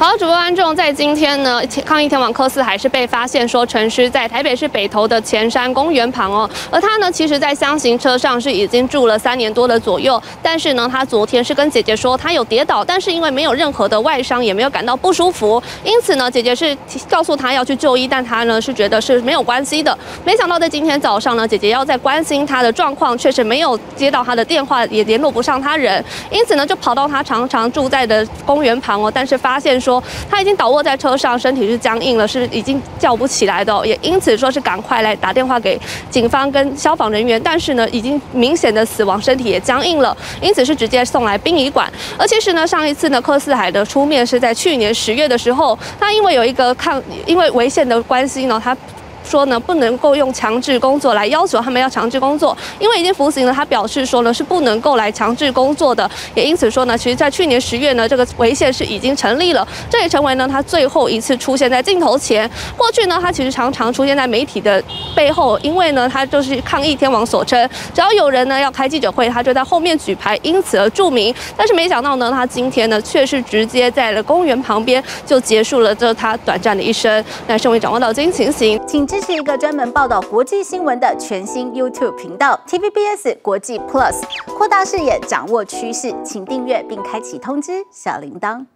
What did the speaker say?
好，主播观众，在今天呢，抗议天王柯四还是被发现说沉尸在台北市北投的前山公园旁哦。而他呢，其实在箱型车上是已经住了3年多的左右，但是呢，他昨天是跟姐姐说他有跌倒，但是因为没有任何的外伤，也没有感到不舒服，因此呢，姐姐是告诉他要去就医，但他呢是觉得是没有关系的。没想到在今天早上呢，姐姐要在关心他的状况，确实没有接到他的电话，也联络不上他人，因此呢，就跑到他常常住在的公园旁哦，但是发现说他已经倒卧在车上，身体是僵硬了，是已经叫不起来的哦，也因此说是赶快来打电话给警方跟消防人员，但是呢，已经明显的死亡，身体也僵硬了，因此是直接送来殡仪馆。而其实呢，上一次呢，柯四海的出面是在去年10月的时候，他因为有一个因为违宪的关系呢，他说呢，不能够用强制工作来要求他们要强制工作，因为已经服刑了。他表示说呢，是不能够来强制工作的，也因此说呢，其实在去年10月呢，这个违宪是已经成立了，这也成为呢他最后一次出现在镜头前。过去呢，他其实常常出现在媒体的背后，因为呢，他就是抗议天王所称，只要有人呢要开记者会，他就在后面举牌，因此而著名。但是没想到呢，他今天呢却是直接在了公园旁边就结束了这他短暂的一生。那身为掌握到今情形， 请支持一个专门报道国际新闻的全新 YouTube 频道 TVBS 国际 Plus， 扩大视野，掌握趋势，请订阅并开启通知小铃铛。